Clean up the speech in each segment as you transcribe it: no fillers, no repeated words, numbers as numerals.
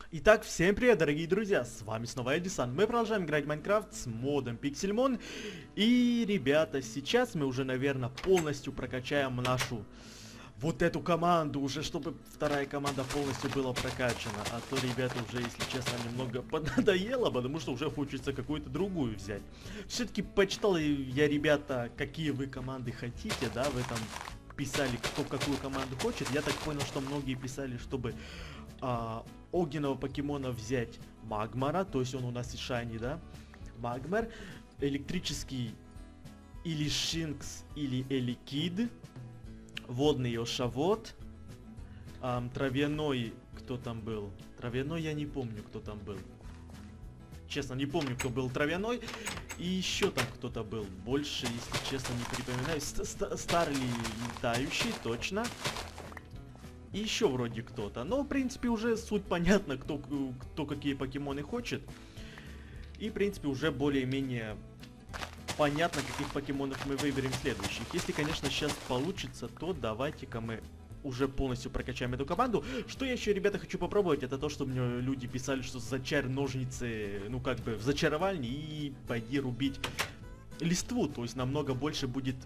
Итак, всем привет, дорогие друзья, с вами снова Эдисон. Мы продолжаем играть в Майнкрафт с модом Pixelmon. И, ребята, сейчас мы уже, наверное, полностью прокачаем нашу вот эту команду, уже чтобы вторая команда полностью была прокачана. А то, ребята, уже, если честно, немного поднадоело, потому что уже хочется какую-то другую взять. Все-таки почитал я, ребята, какие вы команды хотите, да, вы там писали, кто какую команду хочет. Я так понял, что многие писали, чтобы огненного покемона взять Магмара, то есть он у нас и Шайни, да? Магмар, электрический или Шинкс, или Эликид, водный Ошавот, травяной, кто там был? Травяной я не помню, кто там был. Честно, не помню, кто был травяной. И еще там кто-то был. Больше, если честно, не припоминаю. Старый летающий, точно. И еще вроде кто-то. Но, в принципе, уже суть понятна, кто какие покемоны хочет. И, в принципе, уже более-менее понятно, каких покемонов мы выберем следующих. Если, конечно, сейчас получится, то давайте-ка мы уже полностью прокачаем эту команду. Что я еще, ребята, хочу попробовать, это то, что мне люди писали, что зачар ножницы, ну, как бы, в зачаровальне и пойди рубить листву. То есть намного больше будет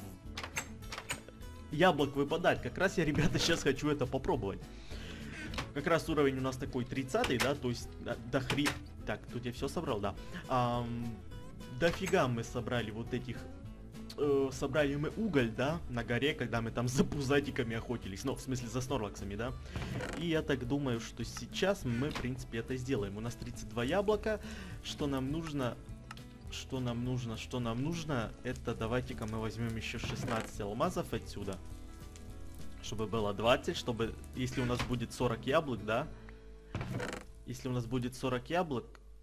яблок выпадать. Как раз я, ребята, сейчас хочу это попробовать. Как раз уровень у нас такой 30-й, да, то есть до хри... Так, тут я все собрал, да. Дофига мы собрали вот этих... собрали мы уголь, да, на горе, когда мы там за пузатиками охотились. Ну, в смысле, за снорлаксами, да. И я так думаю, что сейчас мы, в принципе, это сделаем. У нас 32 яблока. Что нам нужно... Что нам нужно, это давайте-ка мы возьмем еще 16 алмазов отсюда. Чтобы было 20, чтобы, если у нас будет 40 яблок, да. Если у нас будет 40 яблок,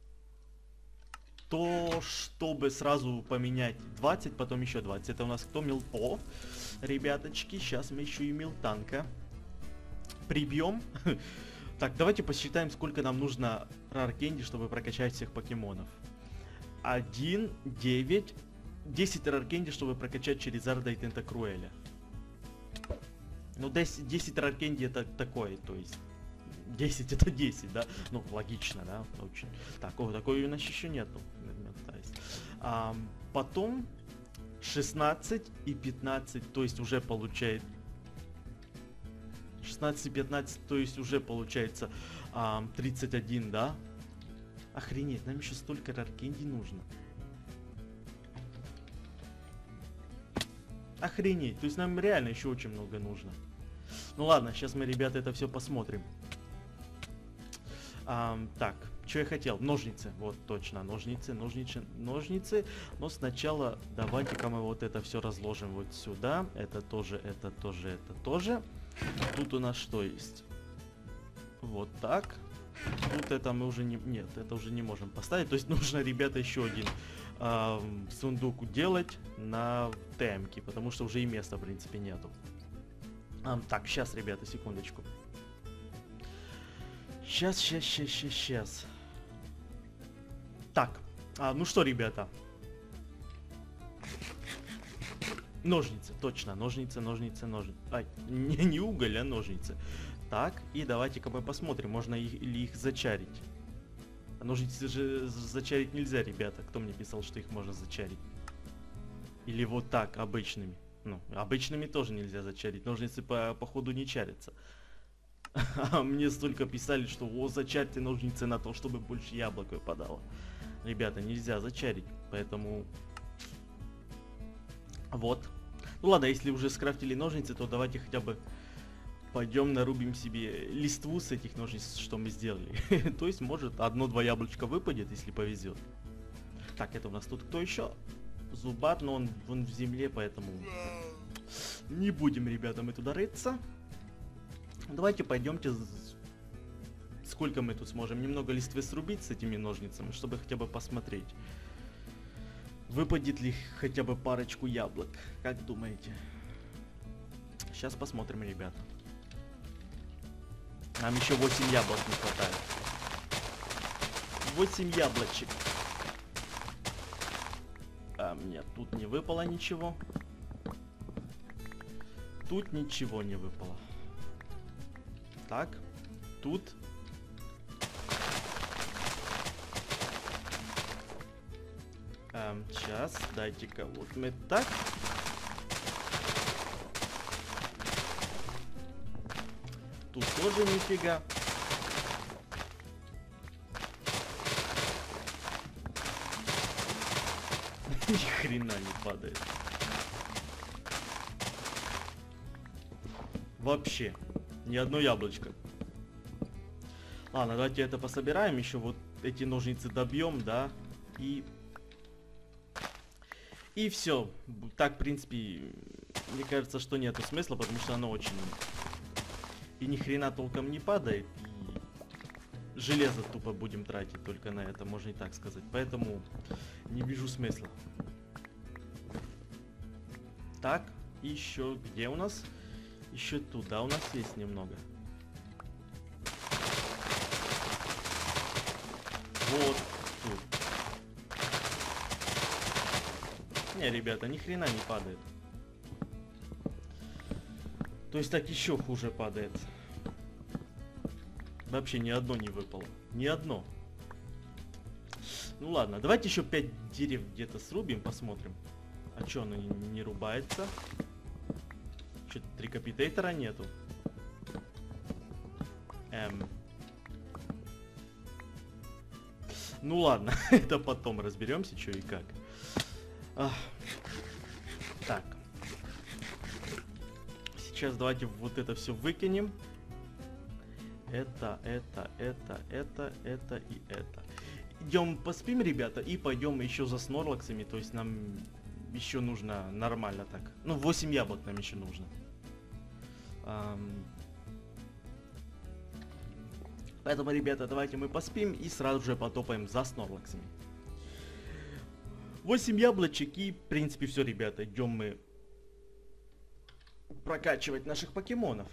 то чтобы сразу поменять 20, потом еще 20. Это у нас кто? О, ребяточки, сейчас мы еще и Милтанка прибьем. Так, давайте посчитаем, сколько нам нужно раркенди, чтобы прокачать всех покемонов. 1, 9, 10 раркенди, чтобы прокачать Черизарда и Тентакруэля. Ну, 10 раркенди это такое, то есть 10 это 10, да? Ну, логично, да? Очень. Такой у нас еще нету. Потом 16 и 15, то есть уже получает 16 и 15, то есть уже получается 31, да? Охренеть, нам еще столько раркенди нужно. Охренеть, то есть нам реально еще очень много нужно. Ну ладно, сейчас мы, ребята, это все посмотрим. Так, что я хотел? Ножницы, вот точно, ножницы. Но сначала давайте-ка мы вот это все разложим вот сюда. Это тоже. Тут у нас что есть? Вот так. Тут это мы уже не... Нет, это уже не можем поставить. То есть нужно, ребята, еще один сундук делать на темке, потому что уже и места, в принципе, нету. Так, сейчас, ребята, секундочку. Сейчас. Так, ну что, ребята. Ножницы, точно, ножницы. Ай, не уголь, а ножницы. Так, и давайте-ка мы посмотрим, можно ли их зачарить. Ножницы же зачарить нельзя, ребята. Кто мне писал, что их можно зачарить? Или вот так, обычными. Ну, обычными тоже нельзя зачарить. Ножницы походу не чарятся. А мне столько писали, что зачарьте ножницы на то, чтобы больше яблок выпадало. Ребята, нельзя зачарить, поэтому... Вот. Ну ладно, если уже скрафтили ножницы, то давайте хотя бы пойдем нарубим себе листву с этих ножниц, что мы сделали. То есть, может, 1-2 яблочка выпадет, если повезет. Так, это у нас тут кто еще? Зубат, но он в земле, поэтому... Не будем, ребята, мы туда рыться. Давайте пойдемте... Сколько мы тут сможем? Немного листвы срубить с этими ножницами, чтобы хотя бы посмотреть. Выпадет ли хотя бы парочку яблок? Как думаете? Сейчас посмотрим, ребята. Нам еще 8 яблок не хватает. 8 яблочек. Нет, тут не выпало ничего. Тут ничего не выпало. Так, тут Сейчас, дайте-ка, вот мы так. Тут тоже нифига. Ни хрена не падает. Вообще. Ни одно яблочко. Ладно, давайте это пособираем. Еще вот эти ножницы добьем, да. И все. Так, в принципе, мне кажется, что нету смысла, потому что оно очень... И ни хрена толком не падает. И железо тупо будем тратить только на это, можно и так сказать. Поэтому не вижу смысла. Так, еще где у нас? Еще туда у нас есть немного. Вот тут. Не, ребята, ни хрена не падает. То есть так еще хуже падает. Вообще ни одно не выпало. Ни одно. Ну ладно, давайте еще 5 дерев где-то срубим, посмотрим. А че оно не рубается? Что-то трикапитейтора нету. Ну ладно, это потом разберемся, что и как. Так. Сейчас давайте вот это все выкинем. Это и это. Идем поспим, ребята, и пойдем еще за снорлаксами. То есть нам еще нужно нормально так. Ну, 8 яблок нам еще нужно. Поэтому, ребята, давайте мы поспим и сразу же потопаем за снорлаксами. 8 яблочек и, в принципе, все, ребята. Идем мы прокачивать наших покемонов.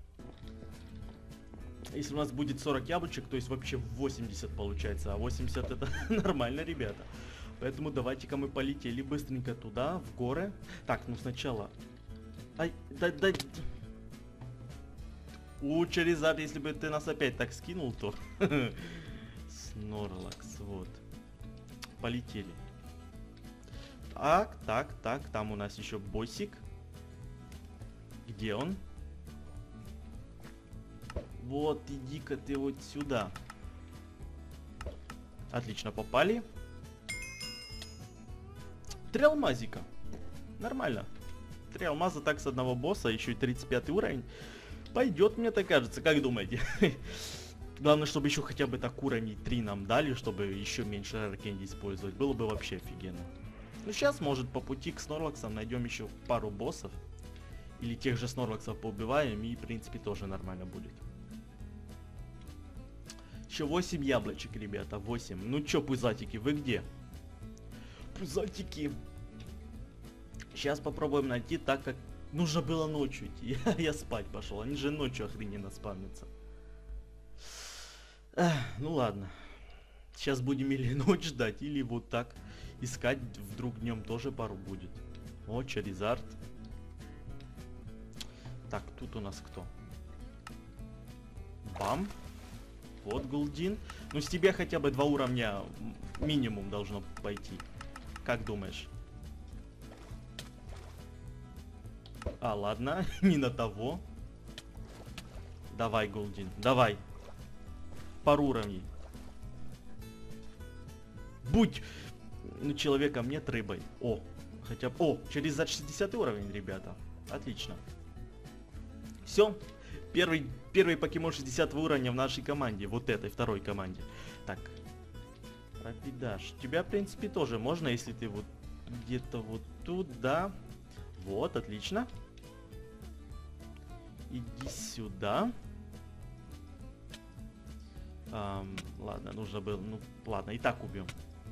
Если у нас будет 40 яблочек, то есть вообще 80 получается. А 80 это нормально, ребята. Поэтому давайте-ка мы полетели быстренько туда, в горы. Так, ну сначала... Ай, да... Charizard, если бы ты нас опять так скинул, то... Снорлакс, вот. Полетели. Так, там у нас еще боссик. Где он? Вот, иди-ка ты вот сюда. Отлично, попали. 3 алмазика. Нормально. 3 алмаза так с одного босса, еще и 35 уровень. Пойдет, мне так кажется, как думаете? Главное, чтобы еще хотя бы так уровней 3 нам дали, чтобы еще меньше раркенди использовать. Было бы вообще офигенно. Ну, сейчас, может, по пути к снорлаксам найдем еще пару боссов. Или тех же снорлаксов поубиваем, и, в принципе, тоже нормально будет. Еще 8 яблочек, ребята, 8. Ну чё, пузатики, вы где? Пузатики. Сейчас попробуем найти, так как нужно было ночью идти. Я спать пошел, они же ночью охрененно спавнятся. Ну ладно. Сейчас будем или ночь ждать, или вот так искать. Вдруг днем тоже пару будет. О, Charizard. Так, тут у нас кто? Бам. Вот Голдин. Ну с тебя хотя бы 2 уровня минимум должно пойти. Как думаешь? А, ладно, не на того. Давай, Голдин, давай. Пару уровней. Будь, ну, человеком, нет рыбой. О, хотя бы... О, через за 60 уровень, ребята. Отлично. Все. Первый покемон 60 уровня в нашей команде. Вот этой, второй команде. Так. Рапидаш. Тебя, в принципе, тоже можно, если ты вот где-то вот тут, да. Вот, отлично. Иди сюда. Ладно, нужно было... Ну, ладно, и так убьем.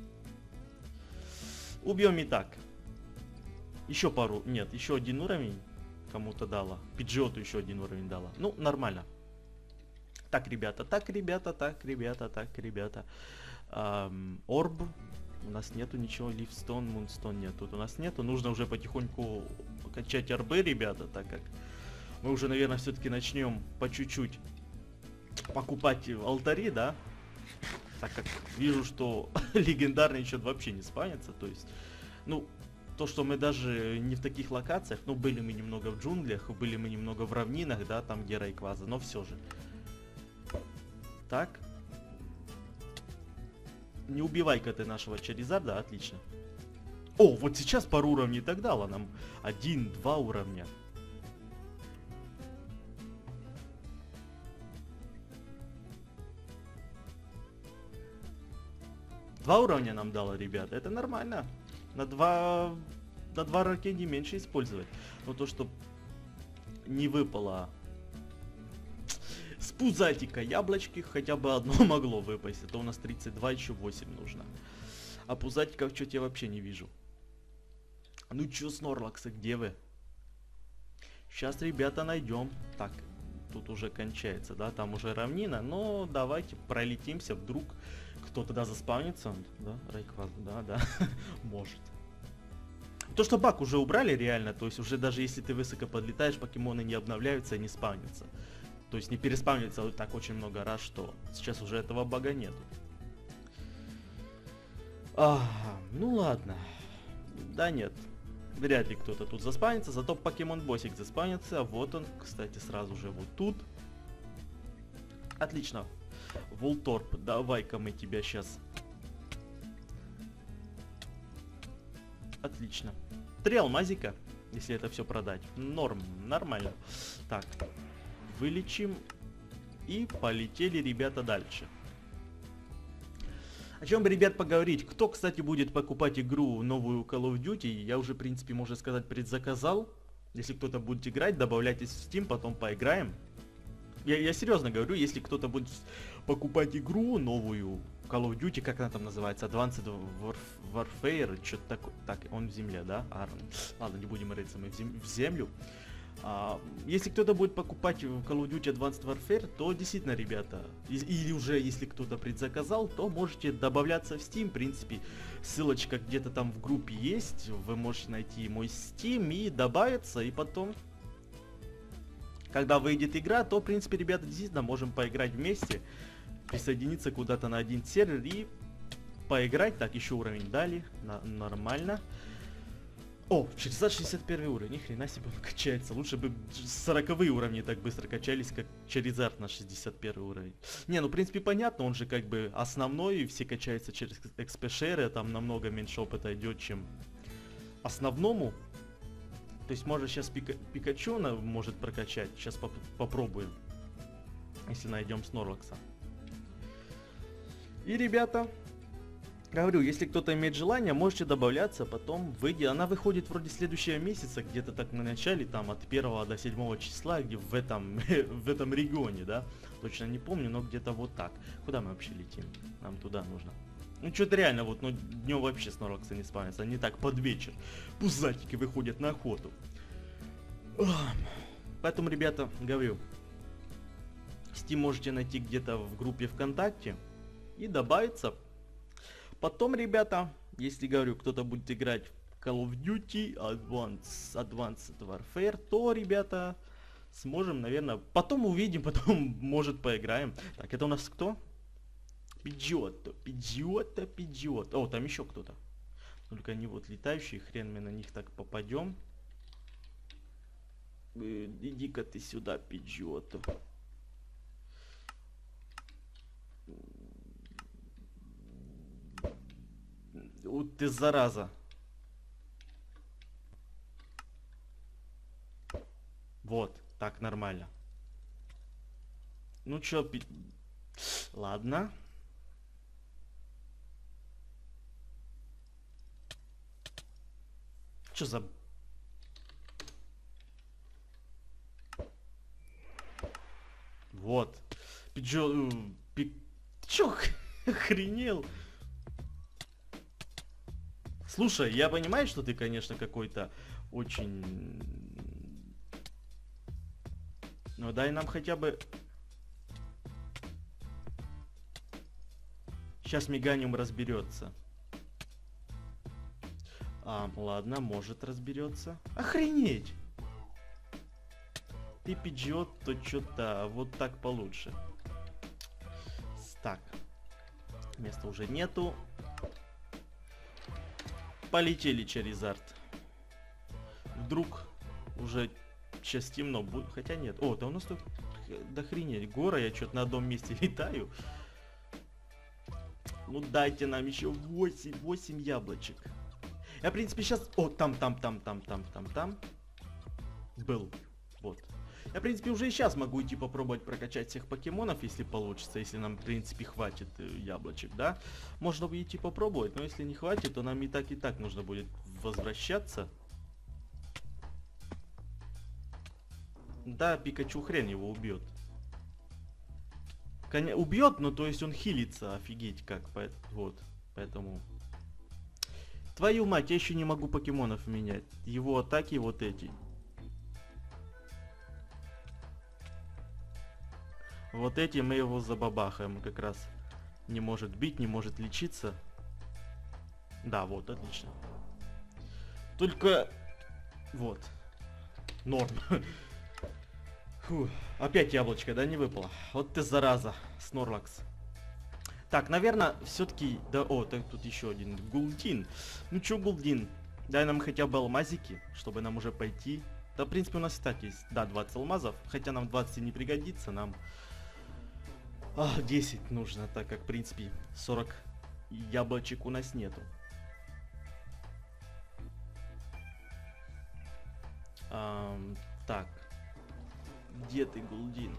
Убьем и так. Еще пару... Нет, еще 1 уровень кому-то дала. Пиджиоту еще 1 уровень дала. Ну, нормально. Так, ребята, Орб. У нас нету ничего. Ливстон, Мунстон нет. Тут у нас нету. Нужно уже потихоньку качать орбы, ребята, так как мы уже, наверное, все-таки начнем по чуть-чуть покупать алтари, да? Так как вижу, что легендарный счет вообще не спавнится. То есть Ну, то, что мы даже не в таких локациях, ну, были мы немного в джунглях, были мы немного в равнинах, да, там, где Райкваза, но все же. Так. Не убивай-ка ты нашего Чаризарда, отлично. О, вот сейчас пару уровней так дало нам. 1-2 уровня. Два уровня нам дало, ребята, это нормально. На два ракети меньше использовать. Но то, что не выпало с пузатика яблочки, хотя бы одно могло выпасть. Это у нас 32, еще 8 нужно. А пузатиков что-то я вообще не вижу. Ну чё, Снорлаксы, где вы? Сейчас, ребята, найдем. Так, тут уже кончается, да, там уже равнина. Но давайте пролетимся, вдруг кто туда заспавнится. Да, Райкваз, да, может. То, что баг уже убрали реально, то есть уже даже если ты высоко подлетаешь, покемоны не обновляются и не спавнятся. То есть не переспавнится вот так очень много раз, что сейчас уже этого бага нету. Ну ладно. Да нет. Вряд ли кто-то тут заспавнится, зато покемон-боссик заспавнится. Вот он, кстати, сразу же вот тут. Отлично. Волторп, давай-ка мы тебя сейчас... Отлично. 3 алмазика, если это все продать. Норм, нормально. Так, вылечим. И полетели, ребята, дальше. О чем бы, ребят, поговорить? Кто, кстати, будет покупать игру новую Call of Duty? Я уже, в принципе, можно сказать, предзаказал. Если кто-то будет играть, добавляйтесь в Steam, потом поиграем. Я серьезно говорю, если кто-то будет покупать игру новую Call of Duty, как она там называется, Advanced Warfare, что-то такое. Так, он в земле, да? Ладно, не будем рыться, мы в землю. Если кто-то будет покупать Call of Duty Advanced Warfare, то действительно, ребята, или уже если кто-то предзаказал, то можете добавляться в Steam. В принципе, ссылочка где-то там в группе есть, вы можете найти мой Steam и добавиться, и потом, когда выйдет игра, то, в принципе, ребята, действительно можем поиграть вместе, присоединиться куда-то на один сервер и поиграть. Так, еще уровень дали, нормально. О, Charizard 61 уровень, ни хрена себе он качается. Лучше бы 40 уровни так быстро качались, как Charizard на 61 уровень. Не, ну в принципе понятно, он же как бы основной, и все качаются через XP-шеры, там намного меньше опыта идет, чем основному. То есть может сейчас Пикачу может прокачать, сейчас попробуем, если найдем Снорлакса. И, ребята... Говорю, если кто-то имеет желание, можете добавляться, потом выйдет. Она выходит вроде следующего месяца, где-то так на начале, там от 1 до 7 числа, где в этом регионе, да. Точно не помню, но где-то вот так. Куда мы вообще летим? Нам туда нужно. Ну что-то реально, вот, ну днем вообще Снорлаксы не спавнятся, они так под вечер. Пузатики выходят на охоту. Поэтому, ребята, говорю, Steam можете найти где-то в группе ВКонтакте и добавиться. Потом, ребята, если, говорю, кто-то будет играть в Call of Duty Advanced Warfare, то, ребята, сможем, наверное, потом увидим, потом, может, поиграем. Так, это у нас кто? Пиджиотто. О, там еще кто-то. Только они вот летающие, хрен мы на них так попадем. Иди-ка ты сюда, Пиджиотто. Ты зараза. Вот, так нормально. Ну чё, ладно. Чё за... Вот. Чё, охренел? Слушай, я понимаю, что ты, конечно, какой-то очень... Но дай нам хотя бы... Сейчас Меганиум разберется. Ладно, может разберется. Охренеть! Ты пиджет, то что-то вот так получше. Так. Места уже нету. Полетели, Charizard. Вдруг уже сейчас темно будет. Хотя нет. О, да у нас тут дохренеть. Гора, я что-то на одном месте летаю. Ну дайте нам еще 8 яблочек. Я, в принципе, сейчас... О, там. Был. Вот. Я, в принципе, уже и сейчас могу идти попробовать прокачать всех покемонов, если получится. Если нам, в принципе, хватит яблочек, да? Можно бы идти попробовать, но если не хватит, то нам и так нужно будет возвращаться. Да, Пикачу хрен его убьет. Убьет, но то есть он хилится, офигеть как. Вот, поэтому... Твою мать, я еще не могу покемонов менять. Его атаки вот эти. Вот эти мы его забабахаем как раз. Не может бить, не может лечиться. Да, вот, отлично. Только... Вот. Норм. Фу. Опять яблочко, да, не выпало? Вот ты зараза, Снорлакс. Так, наверное, все-таки... Да, о, так тут еще один. Гулдин. Ну чё, Гулдин? Дай нам хотя бы алмазики, чтобы нам уже пойти. Да, в принципе, у нас и так есть, да, 20 алмазов. Хотя нам 20 не пригодится, нам... 10 нужно, так как, в принципе, 40 яблочек у нас нету. Так. Где ты, Гулдин?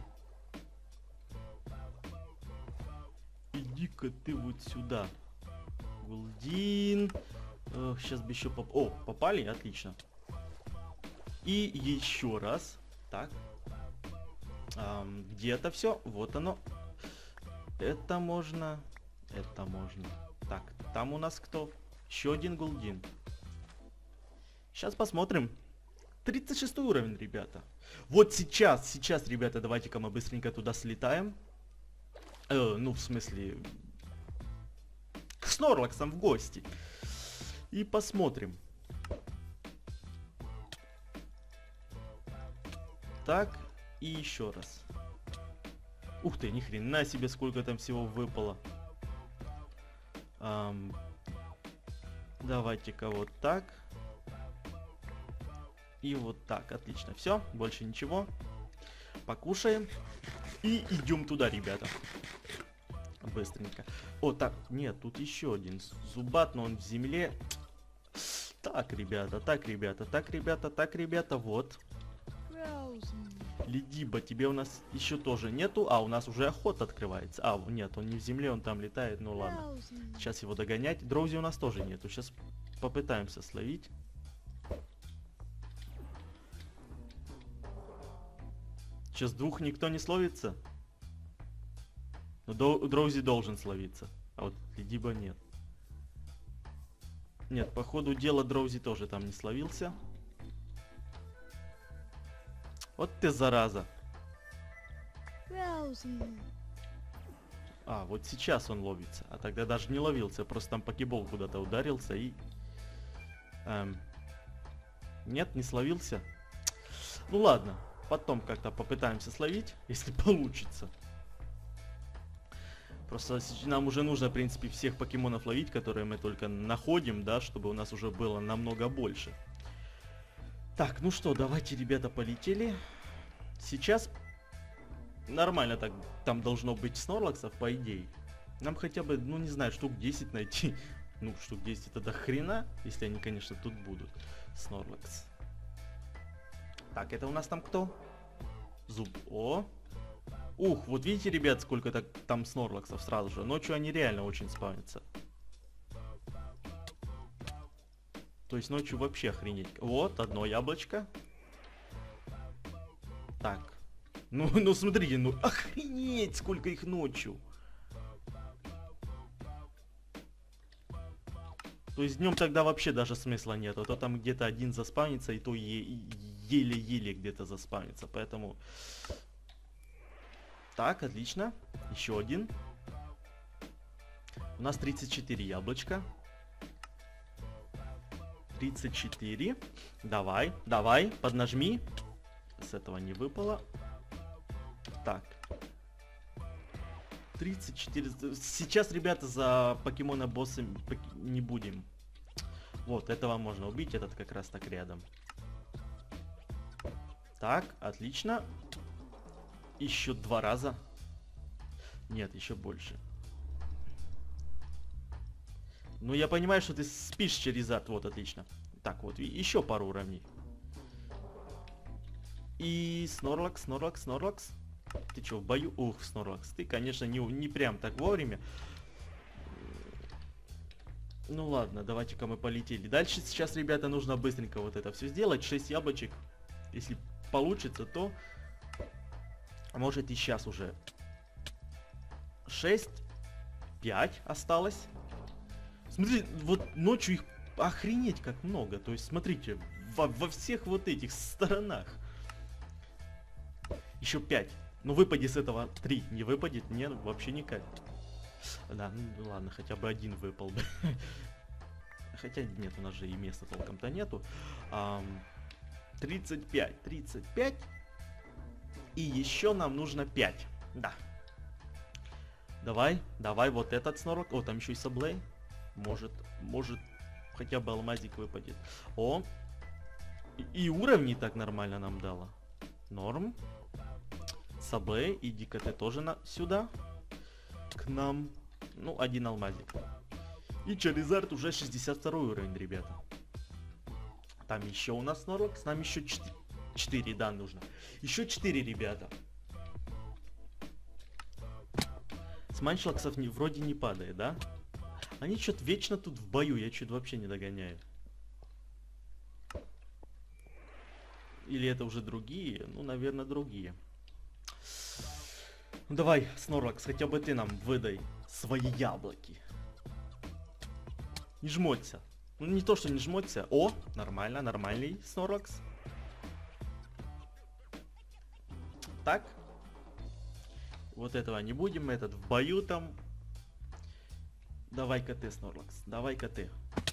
Иди-ка ты вот сюда. Гулдин. Сейчас бы еще О, попали? Отлично. И еще раз. Так. Где это все? Вот оно. Это можно. Это можно. Так, там у нас кто? Еще один Гулдин. Сейчас посмотрим. 36 уровень, ребята. Вот сейчас, ребята, давайте-ка мы быстренько туда слетаем. Ну, в смысле... К Снорлаксам в гости. И посмотрим. Так, и еще раз. Ух ты, ни хрена себе, сколько там всего выпало. Давайте-ка вот так. И вот так, отлично. Все, больше ничего. Покушаем. И идем туда, ребята. Быстренько. О, так, нет, тут еще один зубат, но он в земле. Так, ребята, вот. Ледиба, тебе у нас еще тоже нету. А, у нас уже охота открывается. А, нет, он не в земле, он там летает. Ну ладно. Сейчас его догонять. Дроузи у нас тоже нету. Сейчас попытаемся словить. Сейчас двух никто не словится. Но Дроузи должен словиться. А вот Ледиба нет. Нет, по ходу дела Дроузи тоже там не словился. Вот ты зараза. А, вот сейчас он ловится. А тогда даже не ловился. Просто там покебол куда-то ударился и... Нет, не словился. Ну ладно. Потом как-то попытаемся словить, если получится. Просто нам уже нужно, в принципе, всех покемонов ловить, которые мы только находим, да, чтобы у нас уже было намного больше. Так, ну что, давайте, ребята, полетели. Сейчас нормально так, там должно быть Снорлаксов, по идее. Нам хотя бы, ну не знаю, штук 10 найти. Ну, штук 10 это до хрена, если они, конечно, тут будут. Снорлакс. Так, это у нас там кто? Зуб. О. Ух, вот видите, ребят, сколько там Снорлаксов сразу же. Ночью они реально очень спавнятся. То есть ночью вообще охренеть. Вот, одно яблочко. Так. Ну смотрите, ну охренеть, сколько их ночью. То есть днем тогда вообще даже смысла нет. А то там где-то один заспавнится, и то еле-еле где-то заспавнится. Поэтому... Так, отлично. Еще один. У нас 34 яблочка. 34. Давай, давай, поднажми. С этого не выпало. Так. 34. Сейчас, ребята, за покемона босса не будем Вот, этого можно убить, этот как раз так рядом. Так, отлично. Еще 2 раза. Нет, еще больше. Ну, я понимаю, что ты спишь, Черезард. Вот, отлично. Так, вот, еще пару уровней. И Снорлакс, Снорлакс, Снорлакс. Ты что, в бою? Ух, Снорлакс, ты, конечно, не прям так вовремя. Ну ладно, давайте-ка мы полетели. Дальше сейчас, ребята, нужно быстренько вот это все сделать. 6 яблочек. Если получится, то... Может и сейчас уже. 6. 5 осталось. Смотрите, вот ночью их охренеть как много. То есть, смотрите, во всех вот этих сторонах. Еще 5. Ну выпади с этого 3. Не выпадет? Нет, вообще никак. Да, ну ладно, хотя бы один выпал бы. Хотя нет, у нас же и места толком-то нету. 35. 35. И еще нам нужно 5. Да. Давай, давай, вот этот снорок. О, там еще и саблей. Может хотя бы алмазик выпадет. О. И уровни так нормально нам дало. Норм. Саблей, иди-ка ты тоже сюда. К нам. Ну, один алмазик. И Charizard уже 62 уровень, ребята. Там еще у нас Снорлакс. Нам еще 4, да, нужно. Еще 4, ребята. С манчлаксов вроде не падает, да? Они что-то вечно тут в бою. Я что-то вообще не догоняю. Или это уже другие? Ну, наверное, другие. Ну, давай, Снорлакс, хотя бы ты нам выдай свои яблоки. Не жмоться. Ну, не то, что не жмоться. О, нормально, нормальный Снорлакс. Так. Вот этого не будем, этот в бою там. Давай-ка ты, Снорлакс, давай-ка ты.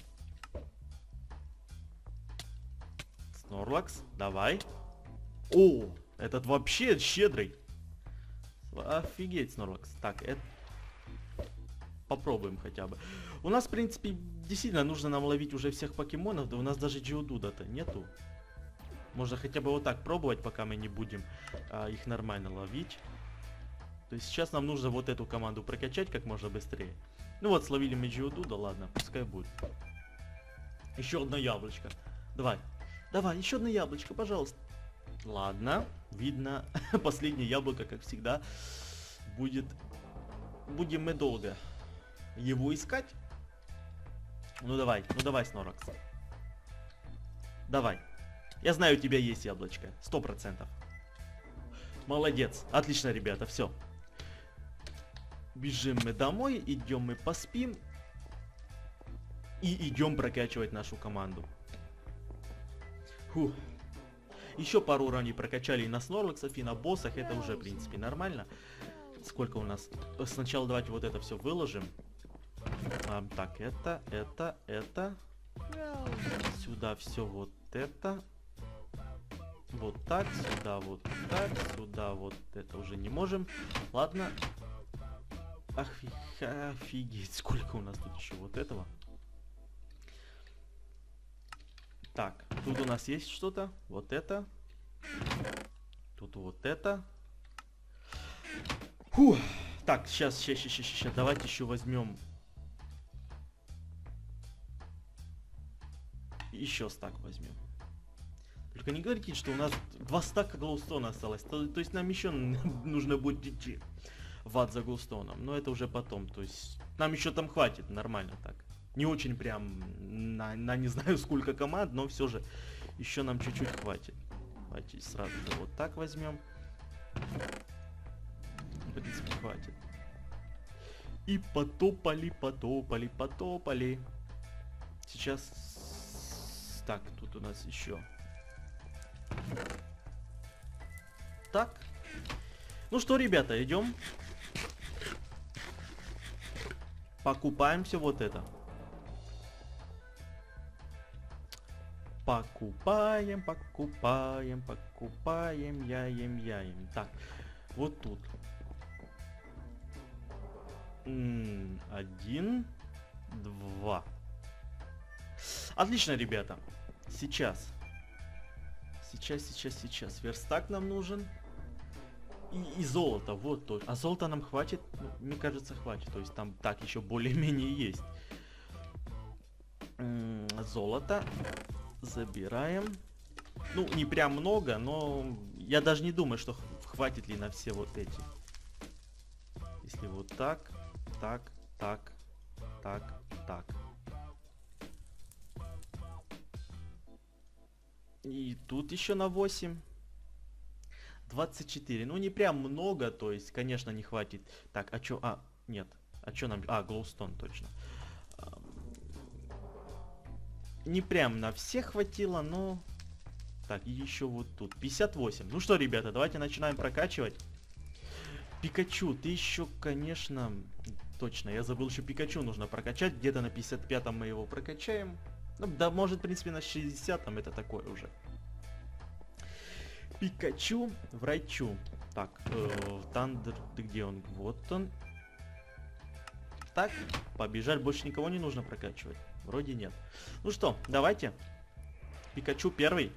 Снорлакс, давай. О, этот вообще щедрый. Офигеть, Снорлакс. Так, это... Попробуем хотя бы. У нас, в принципе, действительно нужно нам ловить уже всех покемонов. Да у нас даже Geodude-то нету. Можно хотя бы вот так пробовать, пока мы не будем их нормально ловить. То есть сейчас нам нужно вот эту команду прокачать как можно быстрее. Ну вот, словили мы Geodude, ладно, пускай будет. Еще одно яблочко. Давай. Давай, еще одно яблочко, пожалуйста. Ладно, видно, последнее яблоко, как всегда, будет... Будем мы долго его искать. Ну давай, Сноракс. Давай. Я знаю, у тебя есть яблочко. 100%. Молодец. Отлично, ребята, все. Бежим мы домой, идем мы поспим. И идем прокачивать нашу команду. Фух. Еще пару уровней прокачали и на Снорлаксов, и на боссах. Это уже, в принципе, нормально. Сколько у нас? Сначала давайте вот это все выложим. Так, это. Сюда все вот это. Вот так, сюда вот так, сюда вот это уже не можем. Ладно. Офигеть, сколько у нас тут еще вот этого. Так, тут у нас есть что-то. Вот это. Тут вот это. Фух. Так, сейчас. Давайте еще возьмем. Еще стак возьмем. Только не говорите, что у нас 2 стака глоустона осталось. То есть нам еще нужно будет идти в ад за глоустоном. Но это уже потом. То есть нам еще там хватит нормально так. Не очень прям на не знаю сколько команд, но все же еще нам чуть-чуть хватит. Давайте сразу же вот так возьмем. В принципе, хватит. И потопали. Сейчас... Так, тут у нас еще... Так. Ну что, ребята, идем. Покупаем все вот это. Покупаем, яем. Так, вот тут. 1, 2. Отлично, ребята. Сейчас. Сейчас. Верстак нам нужен. И золото, вот то. А золота нам хватит? Ну, мне кажется, хватит. То есть там так еще более-менее есть. Золото. Забираем. Ну, не прям много, но я даже не думаю, что хватит ли на все вот эти. Если вот так, так, так, так, так. И тут еще на 8. 24. Ну, не прям много, то есть, конечно, не хватит. Так, а чё? А, нет. А чё нам? А, глоустон, точно. Не прям на всех хватило, но... Так, и еще вот тут. 58. Ну что, ребята, давайте начинаем прокачивать. Пикачу, ты еще, конечно... Точно, я забыл, еще Пикачу нужно прокачать. Где-то на 55-м мы его прокачаем. Ну, да, может, в принципе, на 60-м это такое уже. Пикачу в Райчу. Так, Тандер, ты где он? Вот он. Так, побежать, больше никого не нужно прокачивать. Вроде нет. Ну что, давайте. Пикачу первый.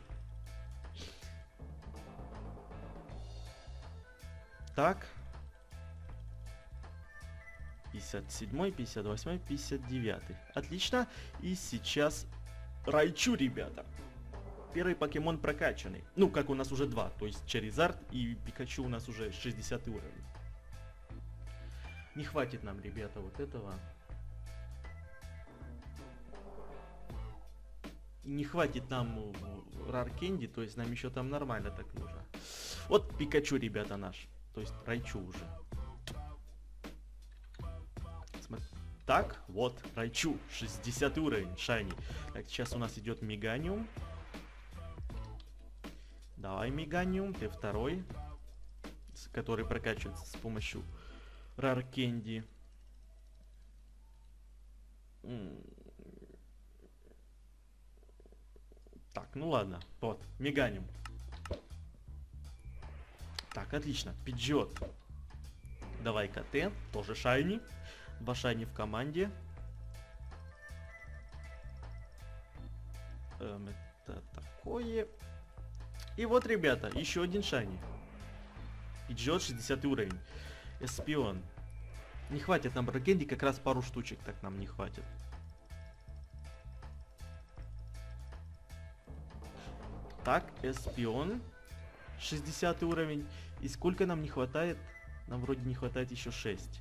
Так. 57, 58, 59. Отлично. И сейчас Райчу, ребята. Первый покемон прокачанный. Ну, как у нас уже два. То есть Charizard и Пикачу у нас уже 60 уровень. Не хватит нам, ребята, вот этого. Не хватит нам Rare Candy, то есть нам еще там нормально так нужно. Вот Пикачу, ребята, наш. То есть Райчу уже. Так, вот, Райчу, 60 уровень, шайни. Так, сейчас у нас идет Меганиум. Давай, Меганиум, ты второй, который прокачивается с помощью Rare Candy. Так, ну ладно, вот, Меганиум. Так, отлично, Пиджот. Давай, КТ, тоже шайни. Два шайни в команде. Это такое. И вот, ребята, еще один шайни. Пиджот, 60 уровень. Эспион. Не хватит нам Ракенди, как раз пару штучек так нам не хватит. Так, Эспион. 60 уровень. И сколько нам не хватает? Нам вроде не хватает еще 6.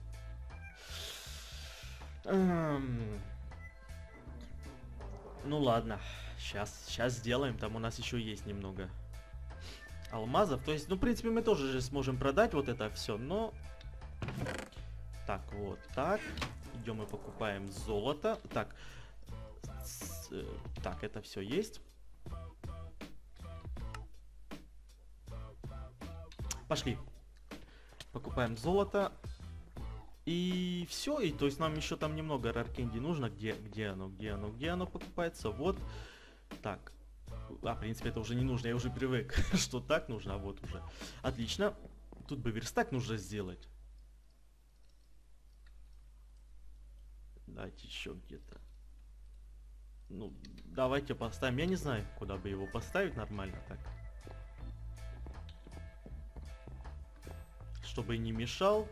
Ну ладно. Сейчас сделаем. Там у нас еще есть немного алмазов. То есть, ну, в принципе, мы тоже же сможем продать вот это все, но... Так, вот так. Идем и покупаем золото. Так. Так, это все есть. Пошли. Покупаем золото. И все. И то есть нам еще там немного Rare Candy нужно. Где оно покупается? Вот. Так. А, в принципе, это уже не нужно. Я уже привык, что так нужно. А вот уже. Отлично. Тут бы верстак нужно сделать. Давайте еще где-то. Ну, давайте поставим. Я не знаю, куда бы его поставить нормально так. Чтобы не мешал.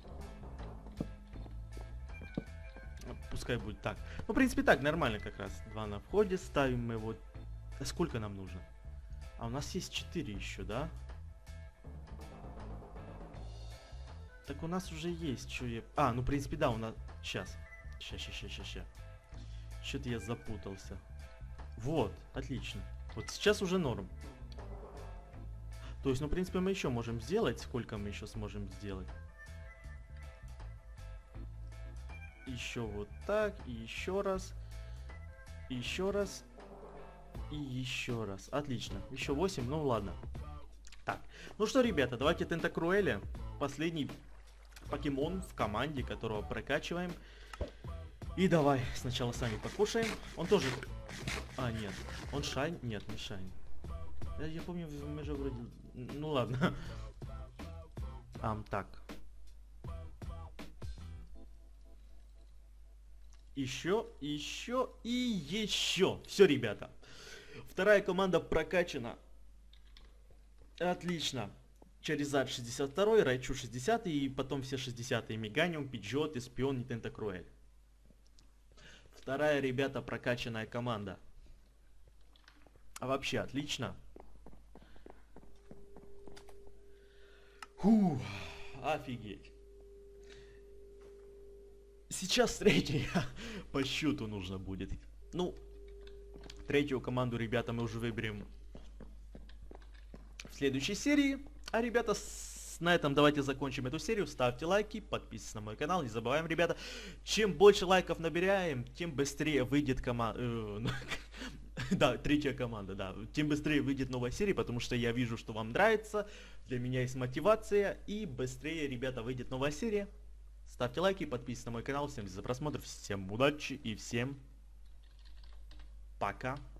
Пускай будет так. Ну, в принципе, так, нормально как раз. Два на входе ставим мы вот. А сколько нам нужно? А у нас есть 4 еще, да? Так у нас уже есть. Что я... А, ну, в принципе, да, у нас... Сейчас. Сейчас. Что-то я запутался. Вот, отлично. Вот сейчас уже норм. То есть, ну, в принципе, мы еще можем сделать. Сколько мы еще сможем сделать? Еще вот так. И еще раз. И еще раз. И еще раз. Отлично. Еще 8. Ну, ладно. Так. Ну что, ребята, давайте Тентакруэля. Последний покемон в команде, которого прокачиваем. И давай сначала сами покушаем. Он тоже... А, нет. Он шайн? Нет, не шайн. Я помню, мы же вроде... Ну ладно. Так. Еще, еще и еще. Все, ребята. Вторая команда прокачана. Отлично. Charizard 62, Райчу 60 и потом все 60 Меганиум, Пиджот, Эспион и Тентакруэль. Вторая, ребята, прокачанная команда. А вообще отлично. Фух, офигеть. Сейчас третья по счету нужно будет. Ну, третью команду, ребята, мы уже выберем в следующей серии. А, ребята, на этом давайте закончим эту серию. Ставьте лайки, подписывайтесь на мой канал. Не забываем, ребята, чем больше лайков набираем, тем быстрее выйдет команда... Да, третья команда, да. Тем быстрее выйдет новая серия, потому что я вижу, что вам нравится. Для меня есть мотивация. И быстрее, ребята, выйдет новая серия. Ставьте лайки, подписывайтесь на мой канал. Всем за просмотр, всем удачи и всем пока.